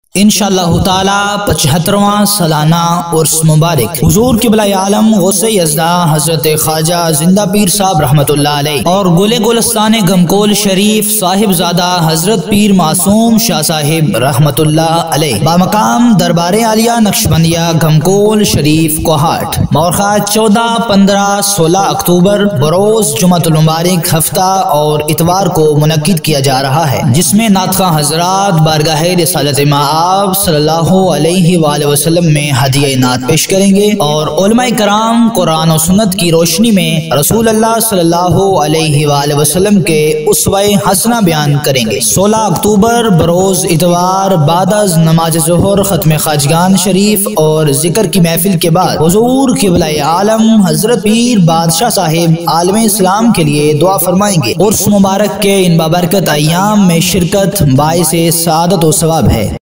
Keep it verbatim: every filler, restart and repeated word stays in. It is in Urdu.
انشاءاللہ تعالی پچہترواں سالانہ عرس مبارک حضور قبلہ عالم غوث یزدہ حضرت خواجہ زندہ پیر صاحب رحمت اللہ علیہ اور گل گلستان گمکول شریف صاحب زادہ حضرت پیر معصوم شاہ صاحب رحمت اللہ علیہ بامقام دربار عالیہ نقشبندیہ گمکول شریف کوہاٹ مورخہ چودہ پندرہ سولہ اکتوبر بروز جمعۃ المبارک ہفتہ اور اتوار کو منعقد کیا جا رہا ہے، جس میں ناطقہ حضرات بارگاہ رسالت مآب آپ صلی اللہ علیہ وآلہ وسلم میں ہدیہ نعت پیش کریں گے اور علماء کرام قرآن و سنت کی روشنی میں رسول اللہ صلی اللہ علیہ وآلہ وسلم کے اسوہ حسنہ بیان کریں گے۔ سولہ اکتوبر بروز اتوار بعد از نماز ظہر ختم خواجگان شریف اور ذکر کی محفل کے بعد حضور قبلہ عالم حضرت پیر بادشاہ صاحب عالم اسلام کے لیے دعا فرمائیں گے۔ عرس مبارک کے ان بابرکت ایام میں شرکت باعث سعادت و ثواب ہے۔